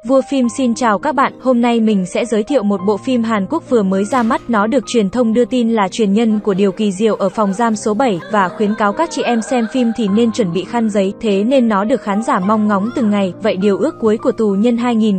Vua phim xin chào các bạn, hôm nay mình sẽ giới thiệu một bộ phim Hàn Quốc vừa mới ra mắt. Nó được truyền thông đưa tin là truyền nhân của Điều Kỳ Diệu ở phòng giam số 7 và khuyến cáo các chị em xem phim thì nên chuẩn bị khăn giấy, thế nên nó được khán giả mong ngóng từng ngày. Vậy điều ước cuối của tù nhân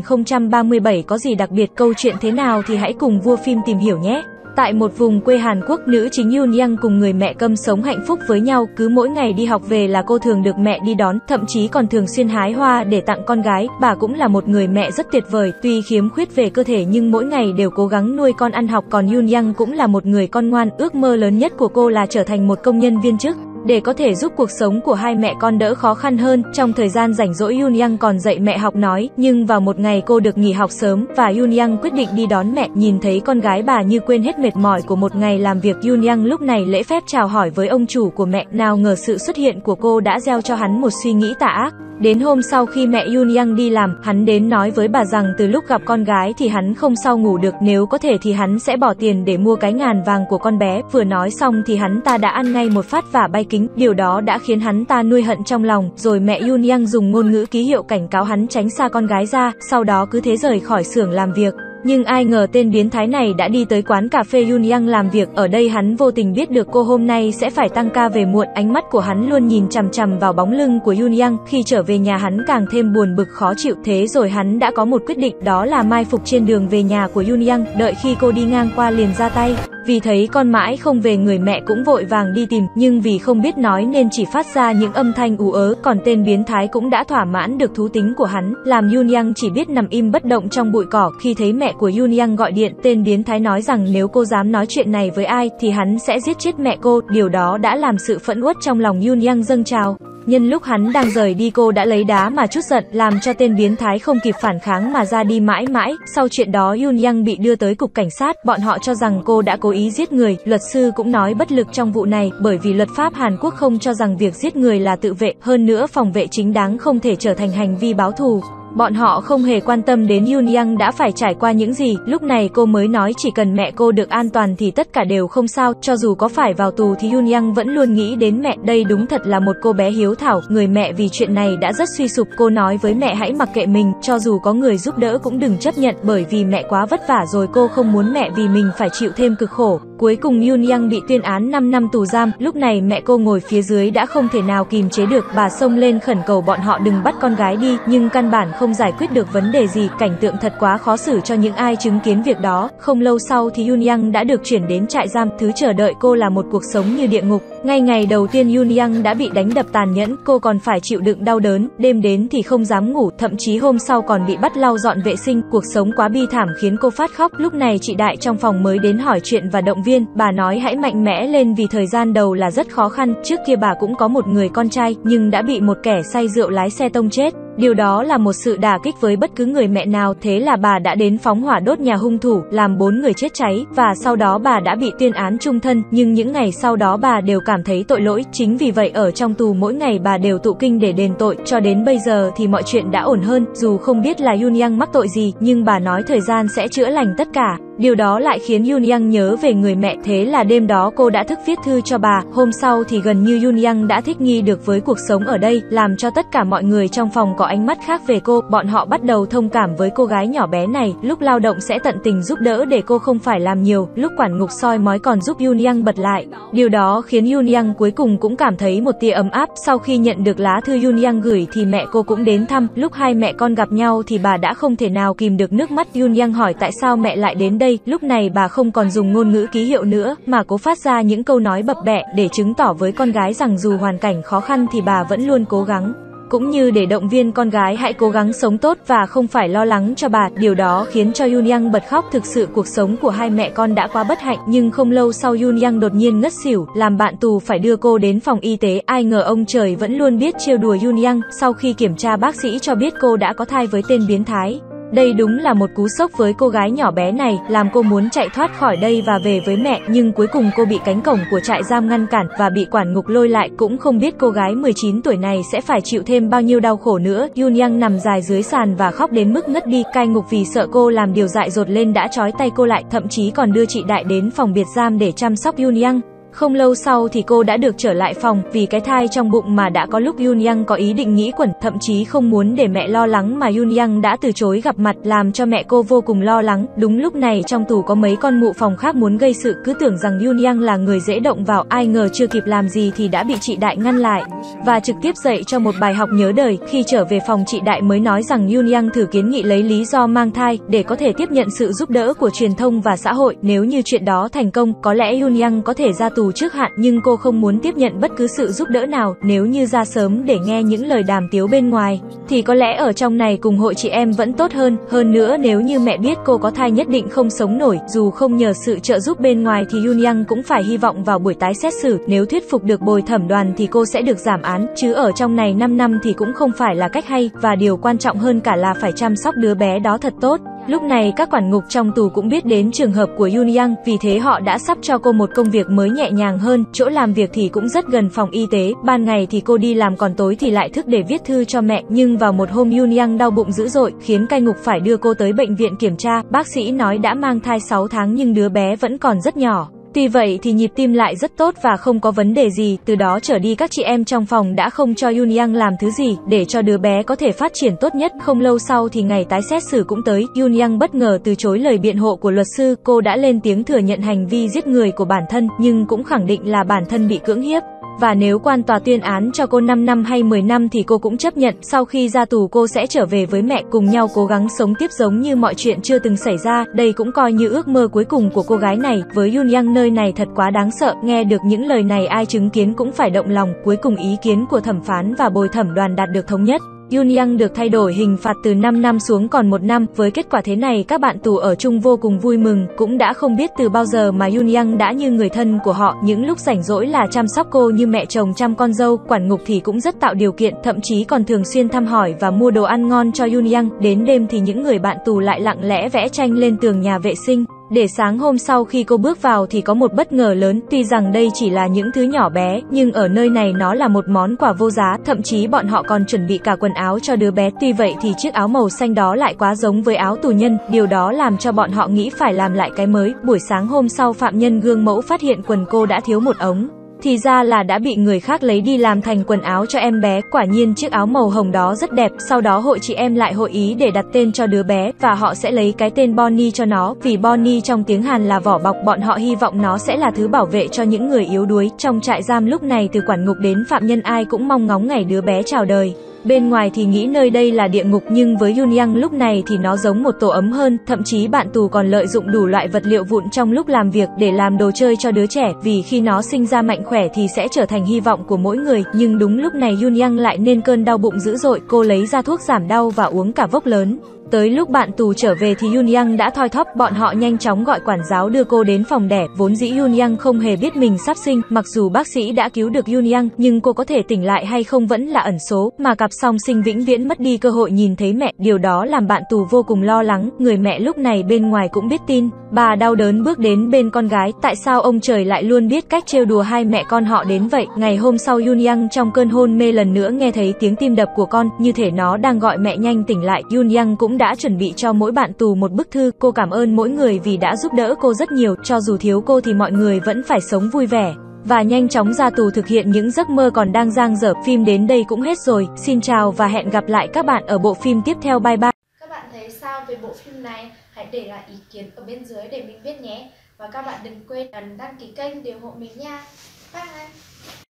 2037 có gì đặc biệt, câu chuyện thế nào thì hãy cùng Vua phim tìm hiểu nhé. Tại một vùng quê Hàn Quốc, nữ chính Yoon Young cùng người mẹ câm sống hạnh phúc với nhau. Cứ mỗi ngày đi học về là cô thường được mẹ đi đón, thậm chí còn thường xuyên hái hoa để tặng con gái. Bà cũng là một người mẹ rất tuyệt vời, tuy khiếm khuyết về cơ thể nhưng mỗi ngày đều cố gắng nuôi con ăn học. Còn Yoon Young cũng là một người con ngoan, ước mơ lớn nhất của cô là trở thành một công nhân viên chức, để có thể giúp cuộc sống của hai mẹ con đỡ khó khăn hơn. Trong thời gian rảnh rỗi, Yoon Young còn dạy mẹ học nói, nhưng vào một ngày cô được nghỉ học sớm và Yoon Young quyết định đi đón mẹ. Nhìn thấy con gái, bà như quên hết mệt mỏi của một ngày làm việc. Yoon Young lúc này lễ phép chào hỏi với ông chủ của mẹ, nào ngờ sự xuất hiện của cô đã gieo cho hắn một suy nghĩ tà ác. Đến hôm sau khi mẹ Yoon Young đi làm, hắn đến nói với bà rằng từ lúc gặp con gái thì hắn không sao ngủ được, nếu có thể thì hắn sẽ bỏ tiền để mua cái ngàn vàng của con bé. Vừa nói xong thì hắn ta đã ăn ngay một phát và bay kính, điều đó đã khiến hắn ta nuôi hận trong lòng. Rồi mẹ Yoon Young dùng ngôn ngữ ký hiệu cảnh cáo hắn tránh xa con gái ra, sau đó cứ thế rời khỏi xưởng làm việc. Nhưng ai ngờ tên biến thái này đã đi tới quán cà phê Yoon Young làm việc. Ở đây hắn vô tình biết được cô hôm nay sẽ phải tăng ca về muộn. Ánh mắt của hắn luôn nhìn chằm chằm vào bóng lưng của Yoon Young. Khi trở về nhà hắn càng thêm buồn bực khó chịu. Thế rồi hắn đã có một quyết định, đó là mai phục trên đường về nhà của Yoon Young, đợi khi cô đi ngang qua liền ra tay. Vì thấy con mãi không về, người mẹ cũng vội vàng đi tìm, nhưng vì không biết nói nên chỉ phát ra những âm thanh ú ớ. Còn tên biến thái cũng đã thỏa mãn được thú tính của hắn, làm Yoon Young chỉ biết nằm im bất động trong bụi cỏ. Khi thấy mẹ của Yoon Young gọi điện, tên biến thái nói rằng nếu cô dám nói chuyện này với ai thì hắn sẽ giết chết mẹ cô. Điều đó đã làm sự phẫn uất trong lòng Yoon Young dâng trào. Nhân lúc hắn đang rời đi, cô đã lấy đá mà trút giận, làm cho tên biến thái không kịp phản kháng mà ra đi mãi mãi. Sau chuyện đó, Yoon Young bị đưa tới cục cảnh sát, bọn họ cho rằng cô đã cố ý giết người. Luật sư cũng nói bất lực trong vụ này, bởi vì luật pháp Hàn Quốc không cho rằng việc giết người là tự vệ, hơn nữa phòng vệ chính đáng không thể trở thành hành vi báo thù. Bọn họ không hề quan tâm đến Yoon Young đã phải trải qua những gì. Lúc này cô mới nói chỉ cần mẹ cô được an toàn thì tất cả đều không sao. Cho dù có phải vào tù thì Yoon Young vẫn luôn nghĩ đến mẹ. Đây đúng thật là một cô bé hiếu thảo. Người mẹ vì chuyện này đã rất suy sụp. Cô nói với mẹ hãy mặc kệ mình, cho dù có người giúp đỡ cũng đừng chấp nhận, bởi vì mẹ quá vất vả rồi, cô không muốn mẹ vì mình phải chịu thêm cực khổ. Cuối cùng Yoon Young bị tuyên án 5 năm tù giam. Lúc này mẹ cô ngồi phía dưới đã không thể nào kìm chế được, bà xông lên khẩn cầu bọn họ đừng bắt con gái đi, nhưng căn bản không giải quyết được vấn đề gì. Cảnh tượng thật quá khó xử cho những ai chứng kiến việc đó. Không lâu sau thì Yoon Young đã được chuyển đến trại giam, thứ chờ đợi cô là một cuộc sống như địa ngục. Ngay ngày đầu tiên Yoon Young đã bị đánh đập tàn nhẫn, cô còn phải chịu đựng đau đớn, đêm đến thì không dám ngủ, thậm chí hôm sau còn bị bắt lau dọn vệ sinh. Cuộc sống quá bi thảm khiến cô phát khóc. Lúc này chị Đại trong phòng mới đến hỏi chuyện và động viên, bà nói hãy mạnh mẽ lên vì thời gian đầu là rất khó khăn. Trước kia bà cũng có một người con trai nhưng đã bị một kẻ say rượu lái xe tông chết. Điều đó là một sự đả kích với bất cứ người mẹ nào, thế là bà đã đến phóng hỏa đốt nhà hung thủ, làm 4 người chết cháy, và sau đó bà đã bị tuyên án chung thân. Nhưng những ngày sau đó bà đều cảm thấy tội lỗi, chính vì vậy ở trong tù mỗi ngày bà đều tụng kinh để đền tội. Cho đến bây giờ thì mọi chuyện đã ổn hơn, dù không biết là Yoon Young mắc tội gì, nhưng bà nói thời gian sẽ chữa lành tất cả. Điều đó lại khiến Yoon Young nhớ về người mẹ, thế là đêm đó cô đã thức viết thư cho bà. Hôm sau thì gần như Yoon Young đã thích nghi được với cuộc sống ở đây, làm cho tất cả mọi người trong phòng có ánh mắt khác về cô. Bọn họ bắt đầu thông cảm với cô gái nhỏ bé này, lúc lao động sẽ tận tình giúp đỡ để cô không phải làm nhiều, lúc quản ngục soi mói còn giúp Yoon Young bật lại. Điều đó khiến Yoon Young cuối cùng cũng cảm thấy một tia ấm áp. Sau khi nhận được lá thư Yoon Young gửi thì mẹ cô cũng đến thăm. Lúc hai mẹ con gặp nhau thì bà đã không thể nào kìm được nước mắt. Yoon Young hỏi tại sao mẹ lại đến đây. Lúc này bà không còn dùng ngôn ngữ ký hiệu nữa mà cố phát ra những câu nói bập bẹ để chứng tỏ với con gái rằng dù hoàn cảnh khó khăn thì bà vẫn luôn cố gắng, cũng như để động viên con gái hãy cố gắng sống tốt và không phải lo lắng cho bà. Điều đó khiến cho Yoon Young bật khóc. Thực sự cuộc sống của hai mẹ con đã quá bất hạnh. Nhưng không lâu sau Yoon Young đột nhiên ngất xỉu, làm bạn tù phải đưa cô đến phòng y tế. Ai ngờ ông trời vẫn luôn biết trêu đùa Yoon Young. Sau khi kiểm tra, bác sĩ cho biết cô đã có thai với tên biến thái. Đây đúng là một cú sốc với cô gái nhỏ bé này, làm cô muốn chạy thoát khỏi đây và về với mẹ, nhưng cuối cùng cô bị cánh cổng của trại giam ngăn cản và bị quản ngục lôi lại. Cũng không biết cô gái 19 tuổi này sẽ phải chịu thêm bao nhiêu đau khổ nữa. Yoon Young nằm dài dưới sàn và khóc đến mức ngất đi. Cai ngục vì sợ cô làm điều dại dột lên đã trói tay cô lại, thậm chí còn đưa chị Đại đến phòng biệt giam để chăm sóc Yoon Young. Không lâu sau thì cô đã được trở lại phòng, vì cái thai trong bụng mà đã có lúc Yoon Young có ý định nghĩ quẩn, thậm chí không muốn để mẹ lo lắng mà Yoon Young đã từ chối gặp mặt, làm cho mẹ cô vô cùng lo lắng. Đúng lúc này trong tủ có mấy con mụ phòng khác muốn gây sự, cứ tưởng rằng Yoon Young là người dễ động vào, ai ngờ chưa kịp làm gì thì đã bị chị Đại ngăn lại và trực tiếp dạy cho một bài học nhớ đời. Khi trở về phòng, chị Đại mới nói rằng Yoon Young thử kiến nghị lấy lý do mang thai để có thể tiếp nhận sự giúp đỡ của truyền thông và xã hội. Nếu như chuyện đó thành công, có lẽ Yoon Young có thể ra tù trước hạn, nhưng cô không muốn tiếp nhận bất cứ sự giúp đỡ nào. Nếu như ra sớm để nghe những lời đàm tiếu bên ngoài, thì có lẽ ở trong này cùng hội chị em vẫn tốt hơn. Hơn nữa nếu như mẹ biết cô có thai nhất định không sống nổi, dù không nhờ sự trợ giúp bên ngoài thì Yoon Young cũng phải hy vọng vào buổi tái xét xử. Nếu thuyết phục được bồi thẩm đoàn thì cô sẽ được giảm án, chứ ở trong này 5 năm thì cũng không phải là cách hay, và điều quan trọng hơn cả là phải chăm sóc đứa bé đó thật tốt. Lúc này các quản ngục trong tù cũng biết đến trường hợp của Yoon Young, vì thế họ đã sắp cho cô một công việc mới nhẹ nhàng hơn. Chỗ làm việc thì cũng rất gần phòng y tế, ban ngày thì cô đi làm, còn tối thì lại thức để viết thư cho mẹ. Nhưng vào một hôm Yoon Young đau bụng dữ dội, khiến cai ngục phải đưa cô tới bệnh viện kiểm tra. Bác sĩ nói đã mang thai 6 tháng nhưng đứa bé vẫn còn rất nhỏ. Tuy vậy thì nhịp tim lại rất tốt và không có vấn đề gì. Từ đó trở đi các chị em trong phòng đã không cho Yoon Young làm thứ gì để cho đứa bé có thể phát triển tốt nhất. Không lâu sau thì ngày tái xét xử cũng tới. Yoon Young bất ngờ từ chối lời biện hộ của luật sư. Cô đã lên tiếng thừa nhận hành vi giết người của bản thân, nhưng cũng khẳng định là bản thân bị cưỡng hiếp. Và nếu quan tòa tuyên án cho cô 5 năm hay 10 năm thì cô cũng chấp nhận. Sau khi ra tù cô sẽ trở về với mẹ, cùng nhau cố gắng sống tiếp giống như mọi chuyện chưa từng xảy ra. Đây cũng coi như ước mơ cuối cùng của cô gái này. Với Yoon Young nơi này thật quá đáng sợ. Nghe được những lời này ai chứng kiến cũng phải động lòng. Cuối cùng ý kiến của thẩm phán và bồi thẩm đoàn đạt được thống nhất. Yoon Young được thay đổi hình phạt từ 5 năm xuống còn 1 năm. Với kết quả thế này các bạn tù ở chung vô cùng vui mừng, cũng đã không biết từ bao giờ mà Yoon Young đã như người thân của họ. Những lúc rảnh rỗi là chăm sóc cô như mẹ chồng chăm con dâu. Quản ngục thì cũng rất tạo điều kiện, thậm chí còn thường xuyên thăm hỏi và mua đồ ăn ngon cho Yoon Young. Đến đêm thì những người bạn tù lại lặng lẽ vẽ tranh lên tường nhà vệ sinh. Để sáng hôm sau khi cô bước vào thì có một bất ngờ lớn. Tuy rằng đây chỉ là những thứ nhỏ bé, nhưng ở nơi này nó là một món quà vô giá. Thậm chí bọn họ còn chuẩn bị cả quần áo cho đứa bé. Tuy vậy thì chiếc áo màu xanh đó lại quá giống với áo tù nhân. Điều đó làm cho bọn họ nghĩ phải làm lại cái mới. Buổi sáng hôm sau phạm nhân gương mẫu phát hiện quần cô đã thiếu một ống. Thì ra là đã bị người khác lấy đi làm thành quần áo cho em bé. Quả nhiên chiếc áo màu hồng đó rất đẹp. Sau đó hội chị em lại hội ý để đặt tên cho đứa bé, và họ sẽ lấy cái tên Bonnie cho nó, vì Bonnie trong tiếng Hàn là vỏ bọc. Bọn họ hy vọng nó sẽ là thứ bảo vệ cho những người yếu đuối. Trong trại giam lúc này từ quản ngục đến phạm nhân ai cũng mong ngóng ngày đứa bé chào đời. Bên ngoài thì nghĩ nơi đây là địa ngục, nhưng với Yoon Young lúc này thì nó giống một tổ ấm hơn. Thậm chí bạn tù còn lợi dụng đủ loại vật liệu vụn trong lúc làm việc để làm đồ chơi cho đứa trẻ, vì khi nó sinh ra mạnh khỏe thì sẽ trở thành hy vọng của mỗi người. Nhưng đúng lúc này Yoon Young lại nên cơn đau bụng dữ dội. Cô lấy ra thuốc giảm đau và uống cả vốc lớn. Tới lúc bạn tù trở về thì Yoon Young đã thoi thóp. Bọn họ nhanh chóng gọi quản giáo đưa cô đến phòng đẻ. Vốn dĩ Yoon Young không hề biết mình sắp sinh. Mặc dù bác sĩ đã cứu được Yoon Young, nhưng cô có thể tỉnh lại hay không vẫn là ẩn số. Mà cặp song sinh vĩnh viễn mất đi cơ hội nhìn thấy mẹ. Điều đó làm bạn tù vô cùng lo lắng. Người mẹ lúc này bên ngoài cũng biết tin. Bà đau đớn bước đến bên con gái. Tại sao ông trời lại luôn biết cách trêu đùa hai mẹ con họ đến vậy? Ngày hôm sau Yoon Young trong cơn hôn mê lần nữa nghe thấy tiếng tim đập của con, như thể nó đang gọi mẹ nhanh tỉnh lại. Yoon Young cũng đã chuẩn bị cho mỗi bạn tù một bức thư. Cô cảm ơn mỗi người vì đã giúp đỡ cô rất nhiều. Cho dù thiếu cô thì mọi người vẫn phải sống vui vẻ và nhanh chóng ra tù thực hiện những giấc mơ còn đang dang dở. Phim đến đây cũng hết rồi. Xin chào và hẹn gặp lại các bạn ở bộ phim tiếp theo. Bye bye. Các bạn thấy sao về bộ phim này? Hãy để lại ý kiến ở bên dưới để mình biết nhé. Và các bạn đừng quên ấn đăng ký kênh để ủng hộ mình nha. Bye.